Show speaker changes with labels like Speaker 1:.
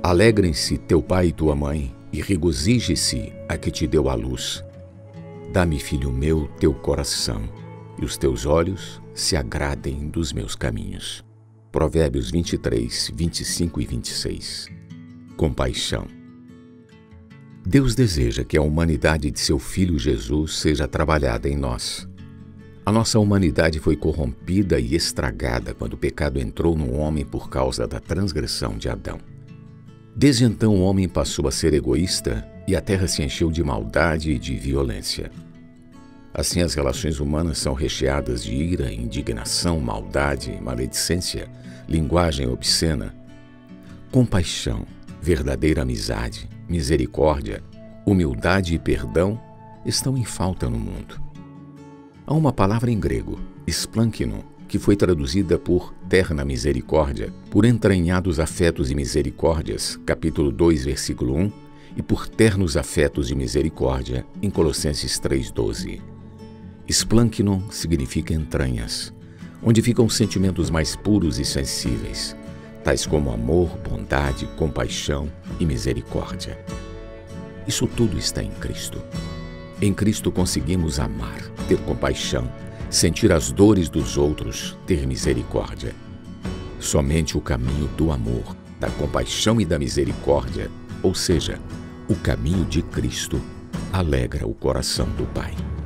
Speaker 1: Alegrem-se teu pai e tua mãe, e regozije-se a que te deu a luz. Dá-me, filho meu, teu coração, e os teus olhos se agradem dos meus caminhos. Provérbios 23, 25 e 26. Compaixão. Deus deseja que a humanidade de seu Filho Jesus seja trabalhada em nós. A nossa humanidade foi corrompida e estragada quando o pecado entrou no homem por causa da transgressão de Adão. Desde então o homem passou a ser egoísta e a terra se encheu de maldade e de violência. Assim, as relações humanas são recheadas de ira, indignação, maldade, maledicência, linguagem obscena. Compaixão, verdadeira amizade, misericórdia, humildade e perdão estão em falta no mundo. Há uma palavra em grego, splankino, que foi traduzida por terna misericórdia, por entranhados afetos e misericórdias, capítulo 2, versículo 1, e por ternos afetos de misericórdia, em Colossenses 3,12. Splanknon significa entranhas, onde ficam os sentimentos mais puros e sensíveis, tais como amor, bondade, compaixão e misericórdia. Isso tudo está em Cristo. Em Cristo conseguimos amar, ter compaixão, sentir as dores dos outros, ter misericórdia. Somente o caminho do amor, da compaixão e da misericórdia, ou seja, o caminho de Cristo, alegra o coração do Pai.